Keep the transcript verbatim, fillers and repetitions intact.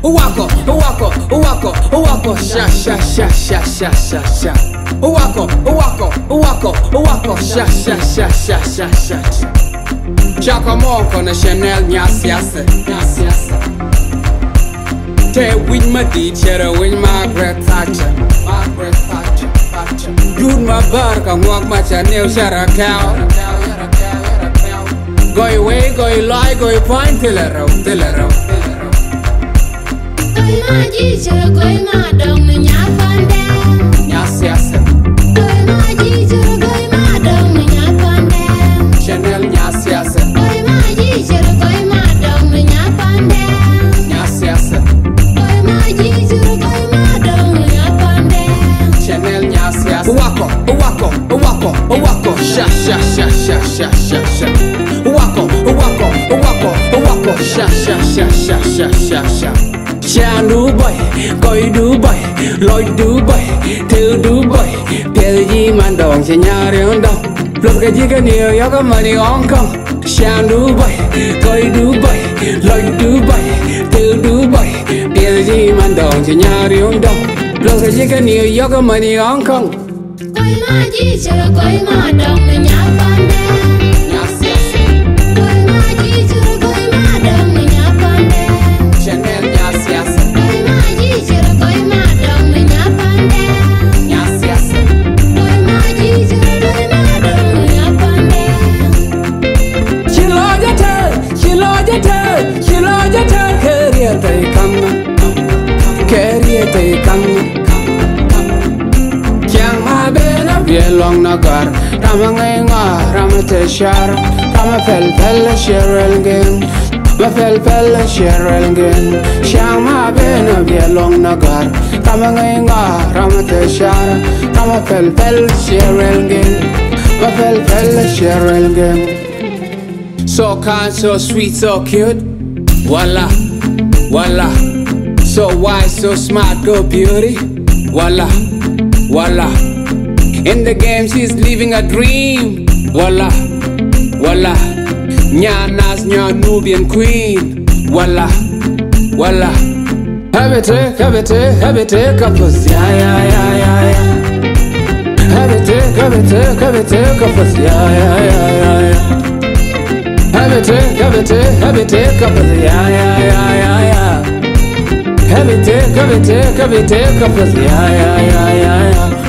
Wako, wako, wako, wako, sha sha sha sha sha sha sha. Wako, wako, wako, wako, sha sha sha sha sha sha. Chaka Monko na Chanel nyasiasa, nyasiasa. Te win my teacher, win Margaret Thatcher, Margaret Thatcher, Thatcher. Dude my barka, walk my Chanel Sharakau. Go away, go lie, go point till a row, till a row. Go my teacher, go my dong, nyapande. Nyasiasa. Go my teacher, go my dong, nyapande. Chanel nyasiasa. Go my teacher, go my dong, nyapande. Nyasiasa. Go my teacher, go my dong, nyapande. Chanel nyasiasa. Wako, wako, wako, wako, sha sha sha sha sha sha sha. Wako, wako, wako, wako, sha sha sha sha sha sha sha. Chàng Dubai, coi Dubai, lôi Dubai, thư Dubai, bia gì mà đòn sẽ nhà riêng đâu. Lúc cái gì cái nhiều yếu cái mà đi on không. Chàng Dubai, coi Dubai, lôi Dubai, thư Dubai, bia gì mà đòn sẽ nhà riêng đâu. Lúc cái gì cái nhiều yếu cái mà đi on không. Coi mà chỉ chờ coi mà đong nhà pande. Long nagar, Rama ngaynga, Rama teshar, Rama fel fel sherel gen, Ma fel fel sherel gen, Shama bena vie long nagar, Rama ngaynga, Rama teshar, Rama fel fel sherel gen, Ma fel fel sherel gen. So kind, so sweet, so cute, voila, voila. So wise, so smart, go beauty, voila, voila. In the game, she's living a dream. Voila, voila. Nyanas, nya Nubian queen. Voila, voila. Have it, have it, have it, kapus. Yeah, yeah, yeah, yeah, yeah. Have it, have it, have it, kapus. Yeah, yeah, yeah, yeah, yeah. Have it, have it, have it, kapus. Yeah, yeah, yeah, yeah, yeah. Have it, have it, have it, kapus. Yeah, yeah, yeah, yeah, yeah.